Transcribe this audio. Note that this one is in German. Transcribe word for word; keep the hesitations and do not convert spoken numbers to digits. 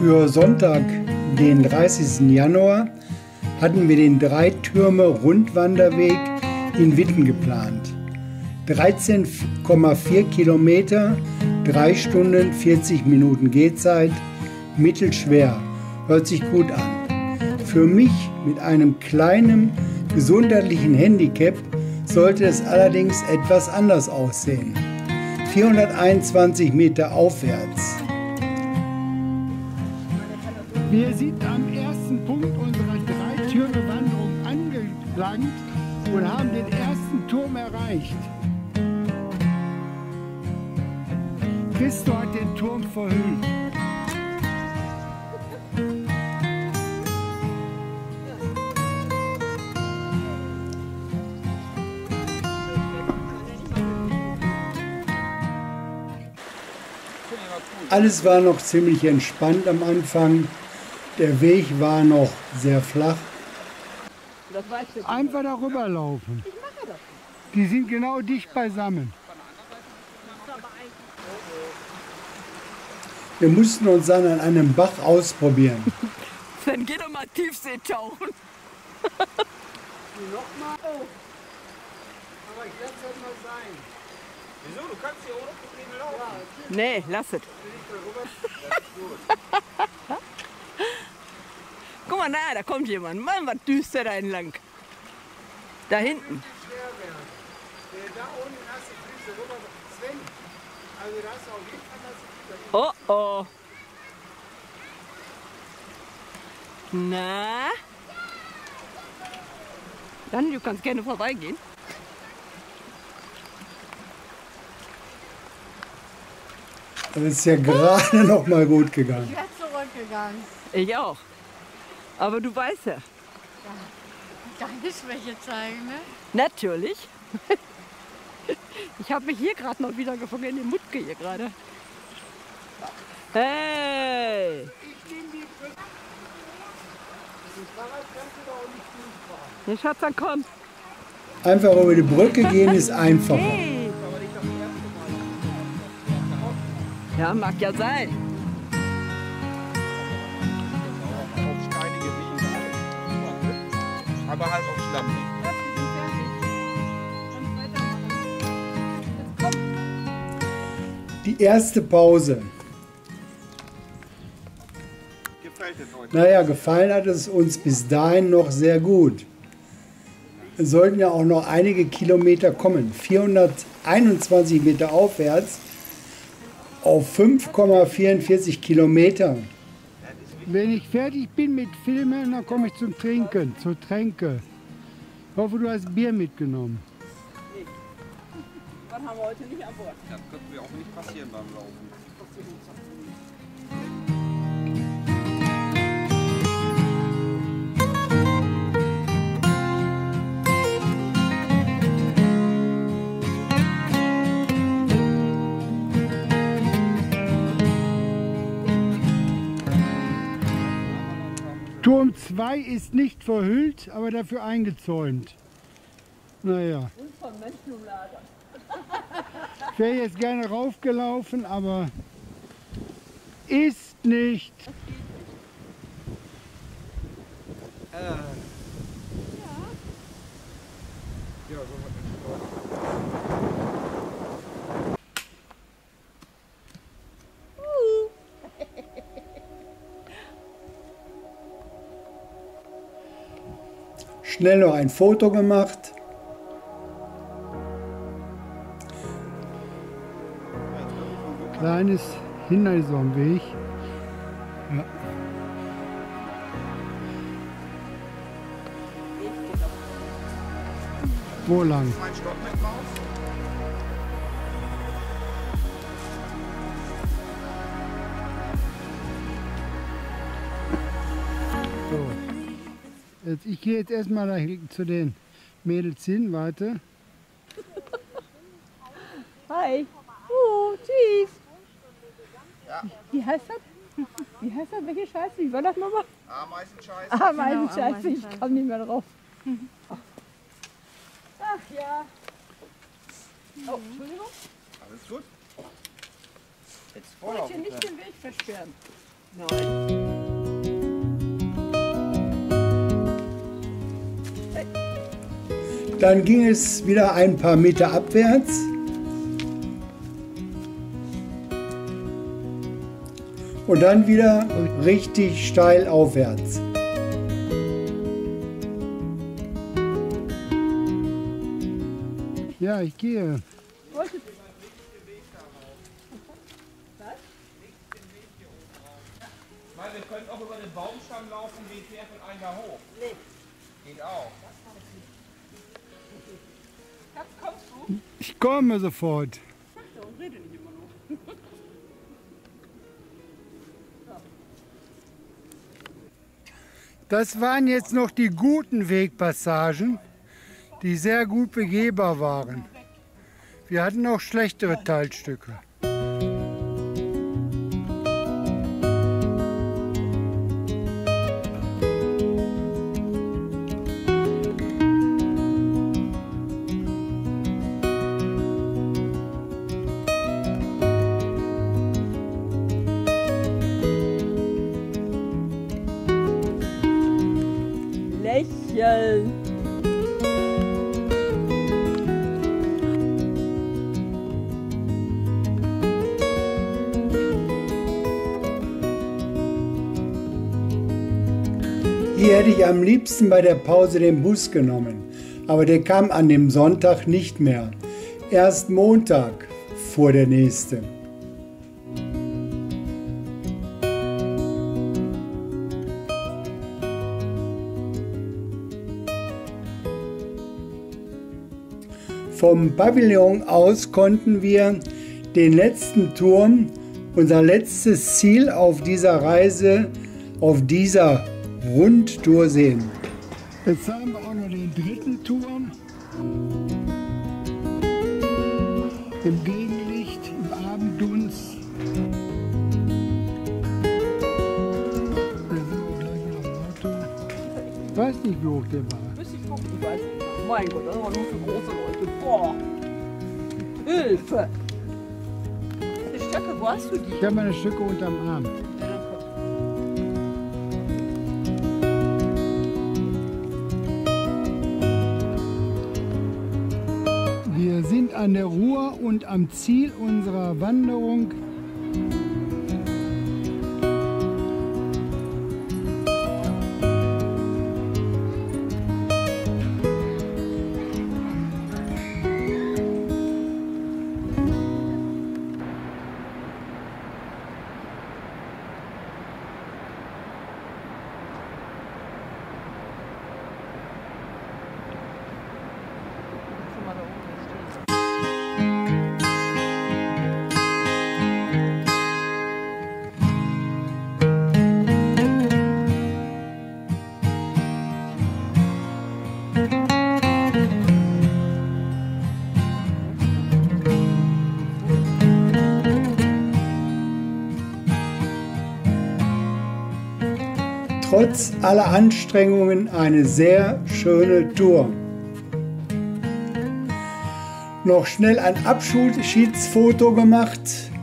Für Sonntag, den dreißigsten Januar, hatten wir den Drei-Türme-Rundwanderweg in Witten geplant. dreizehn Komma vier Kilometer, drei Stunden vierzig Minuten Gehzeit, mittelschwer, hört sich gut an. Für mich mit einem kleinen gesundheitlichen Handicap sollte es allerdings etwas anders aussehen. vierhunderteinundzwanzig Meter aufwärts. Wir sind am ersten Punkt unserer Dreitürme-Wanderung angelangt und haben den ersten Turm erreicht. Christo hat den Turm verhüllt. Alles war noch ziemlich entspannt am Anfang. Der Weg war noch sehr flach. Einfach darüber laufen. Die sind genau dicht beisammen. Wir mussten uns dann an einem Bach ausprobieren. Dann geht doch mal Tiefsee tauchen. Nochmal? Oh. Aber ich lasse das mal sein. Wieso? Du kannst hier ohne Probleme laufen. Nee, lass es. Guck mal, na, da kommt jemand. Mann, was düst der da entlang? Da hinten. Da unten hast du Füße rüber. Sven, also da hast du auf jeden Fall das. Oh oh. Na? Dann, du kannst gerne vorbeigehen. Das ist ja gerade noch mal gut gegangen. Ich wäre zurückgegangen. Ich auch. Aber du weißt ja. Ja, keine Schwäche zeigen, ne? Natürlich. Ich habe mich hier gerade noch wieder gefangen in die Mutke hier gerade. Hey! Ja, Schatz, dann komm. Einfach über die Brücke gehen ist einfacher. Hey. Ja, mag ja sein. Auf steinige Wege. Aber halt auf Schlamm. Die erste Pause. Gefällt es euch? Naja, gefallen hat es uns bis dahin noch sehr gut. Es sollten ja auch noch einige Kilometer kommen. vierhunderteinundzwanzig Meter aufwärts auf fünf Komma vierundvierzig Kilometer. Wenn ich fertig bin mit Filmen, dann komme ich zum Trinken, zur Tränke. Ich hoffe, du hast Bier mitgenommen. Was haben wir heute nicht an Bord? Das könnte mir auch nicht passieren beim Laufen. Turm zwei ist nicht verhüllt, aber dafür eingezäunt. Naja. Und von Menschenlager. Ich wäre jetzt gerne raufgelaufen, aber ist nicht. Äh. Ja. Ja, so Schnell noch ein Foto gemacht. Kleines Hindernis am Weg. Ja. Wo lang? mein Stock mit Maus. So. Jetzt, ich gehe jetzt erstmal da hin- zu den Mädels hin, warte. Hi. Oh, tschüss. Ja. Wie heißt das? Wie heißt das? Welche Scheiße? Wie war das nochmal? Ameisenscheiß. Ameisenscheiße. Ich komme nicht mehr drauf. Ach ja. Oh, Entschuldigung. Alles gut? Jetzt Ich wollte hier nicht den Weg versperren. Nein. Dann ging es wieder ein paar Meter abwärts. Und dann wieder richtig steil aufwärts. Ja, ich gehe. Ich meine, wir können auch über den Baumstamm laufen, geht der von einem da hoch. Nee. Geht auch. Kommst du? Ich komme sofort. Und rede nicht immer noch. Das waren jetzt noch die guten Wegpassagen, die sehr gut begehbar waren. Wir hatten auch schlechtere Teilstücke. Lächeln. Hier hätte ich am liebsten bei der Pause den Bus genommen, aber der kam an dem Sonntag nicht mehr. Erst Montag fuhr der nächste. Vom Pavillon aus konnten wir den letzten Turm, unser letztes Ziel auf dieser Reise, auf dieser Rundtour sehen. Jetzt haben wir auch noch den dritten Turm. Im Gegenlicht, im Abenddunst. Da sind wir gleich wieder am Auto. Ich weiß nicht, wie hoch der war. Müsste ich gucken, ich weiß nicht. Mein Gott, das ist aber nur für große Leute. Boah. Hilfe. Die Stöcke, wo hast du die? Ich habe meine Stücke unterm Arm. Wir sind an der Ruhr und am Ziel unserer Wanderung. Trotz aller Anstrengungen eine sehr schöne Tour. Noch schnell ein Abschiedsfoto gemacht